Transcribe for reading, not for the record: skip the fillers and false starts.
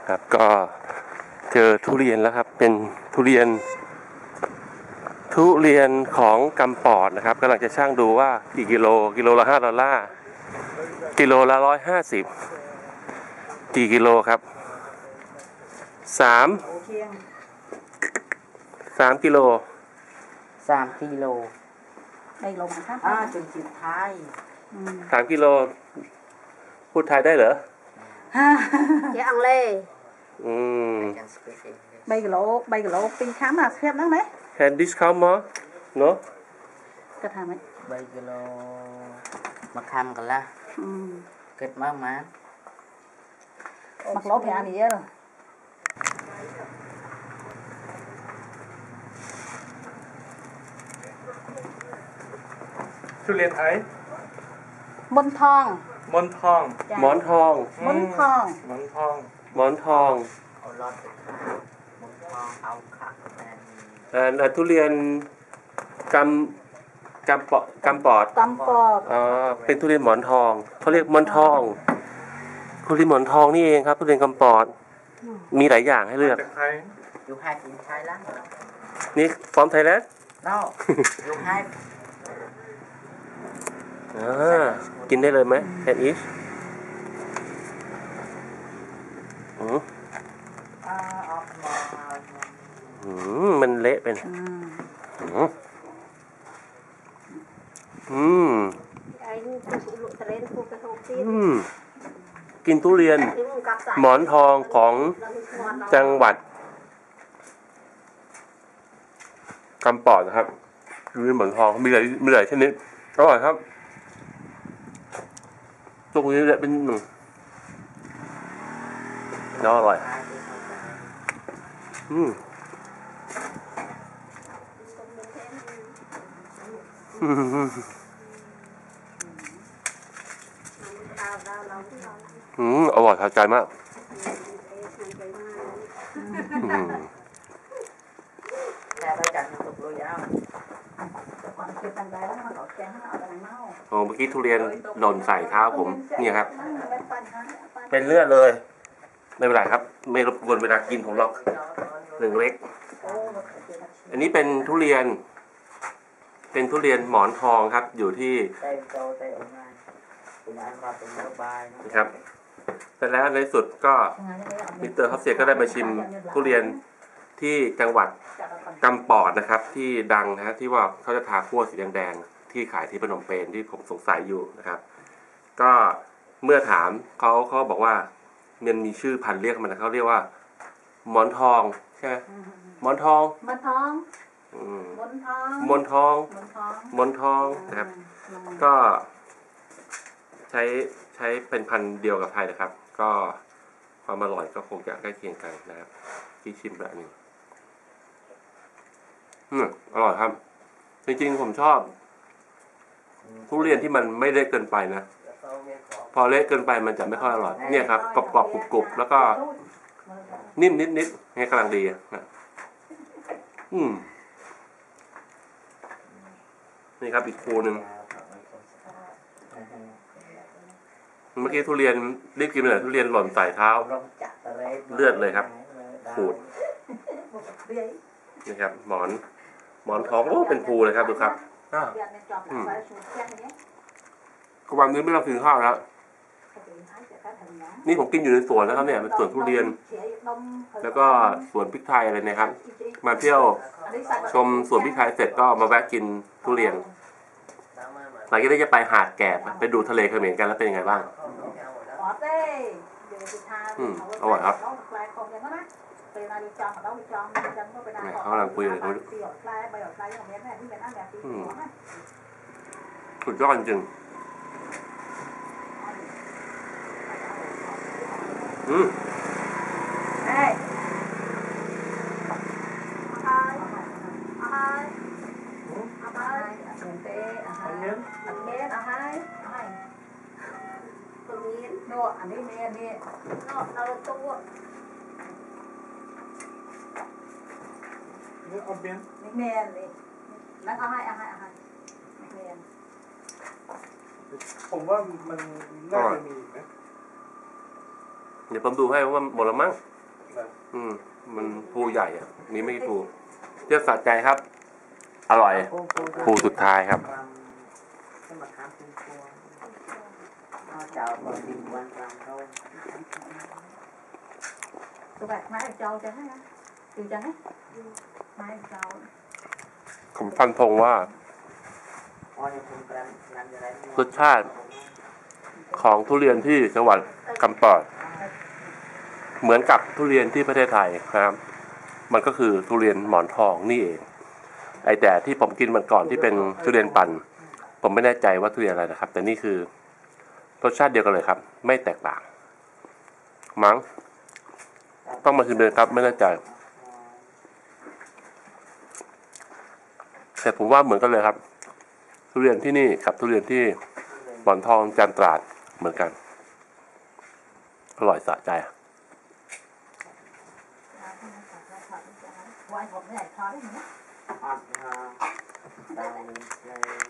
ครับก็เจอทุเรียนแล้วครับเป็นทุเรียนของกำปอดนะครับกำลังจะช่างดูว่ากี่กิโลละ$5กิโลละ150กี่กิโลครับ3กิโล 3 กิโล đây lồngครับจนจิตท้าย 3กิโลพูดไทยได้เหรอ dạ ăn lê 3 kg ปีค้ำเทียบนั่งไหม Can discount more no ก็ทำไหม 3 กิโลมาคำกันละเกิดมากมั้ยมักลบอย่างนี้เยอะเลยทุเรียนไทยมนทองหมอนทองหมอนทองเอาลอดไปมนทองเอาขักทุเรียนกำปอดเป็นทุเรียนหมอนทองเขาเรียกหมอนทองทุเรียนหมอนทองนี่เองครับทุเรียนกำปอดมีหลายอย่างให้เลือกอยู่ให้กินไทยแล้วนี่ฟอร์มไทยแลนด์อยู่ให้กินได้เลยไหมแอนอิชมันเละเป็นกินทุเรียนหมอนทองของจังหวัดกำปอดนะครับทุเรียนหมอนทองมีหลายชนิดอร่อยครับตรงนี้แหละเป็นหนึ่งน่าอร่อยอร่อยทัดใจมากแต่ไปจากสุกโรยาวเมื่อกี้ทุเรียนหล่นใส่เท้าผมเนี่ยครับเป็นเลือดเลยไม่เป็นไรครับไม่รบกวนเวลากินผมหรอก1 เล็กอันนี้เป็นทุเรียนหมอนทองครับอยู่ที่นะครับแต่แล้วในสุดก็มิสเตอร์ฮับเซียก็ได้มาชิมทุเรียนที่จังหวัดกำปอดนะครับที่ดังนะที่ว่าเขาจะทาคั่วสีแดงๆที่ขายที่พนมเปญที่ผมสงสัยอยู่นะครับก็เมื่อถามเขาบอกว่ามันมีชื่อพันธุ์เรียกมันนะเขาเรียกว่าหมอนทองใช่ไหมหมอนทองนะครับก็ใช้เป็นพันธุ์เดียวกับไทยนะครับก็ความอร่อยก็คงจะใกล้เคียงกันนะครับที่ชิมแบบนี้อร่อยครับจริงๆผมชอบทุเรียนที่มันไม่เละเกินไปนะพอเละเกินไปมันจะไม่ค่อยอร่อยเนี่ยครับกรอบๆกรุบๆแล้วก็นิ่มนิดๆให้กำลังดีนะนี่ครับอีกคูนึงเมื่อกี้ทุเรียนรีบกินไปเลยทุเรียนหล่นใส่เท้าเลือดเลยครับขูดนี่ครับหมอนทองโอ้เป็นภูเลยครับดูครับวันนี้ไม่ต้องกินข้าวแล้วนี่ผมกินอยู่ในสวนนะครับเนี่ยเป็นสวนทุเรียนแล้วก็สวนพริกไทยอะไรนะครับมาเที่ยวชมสวนพริกไทยเสร็จก็มาแวะกินทุเรียนหลังจากนี้จะไปหาดแกบไปดูทะเลเขมรกันแล้วเป็นยังไงบ้างอร่อยครับเขากำลังคุยอะไรเขาสุดยอดจริงอันนี้เราตัวนี่เอาเบียนนี่เมียนนี่นั่นเอาให้เมียนผมว่ามันน่าจะมีนะเดี๋ยวผมดูให้ว่าหมดแล้วมั้งมันภูใหญ่อ่ะนี่ไม่ใช่ภูเที่ยวสะใจครับ อร่อยภูสุดท้ายครับ tụi bạn máy trâu cho hết á từ chân ấy máy trâu ผมฟันธงว่า รสชาติของทุเรียนที่จังหวัดกำปอดเหมือนกับทุเรียนที่ประเทศไทยนะครับ มันก็คือทุเรียนหมอนทองนี่เองไอแต่ที่ผมกินมันก่อนที่เป็นทุเรียนปั่นผมไม่แน่ใจว่าทุเรียนอะไรนะครับ แต่นี่คือรสชาติเดียวกันเลยครับ ไม่แตกต่างมั้งต้องมาชิมเลยครับไม่แน่ใจแต่ผมว่าเหมือนกันเลยครับทุเรียนที่นี่กับทุเรียนที่หมอนทองจันตราดเหมือนกันอร่อยสะใจ quay hộp này thôi đấy nữa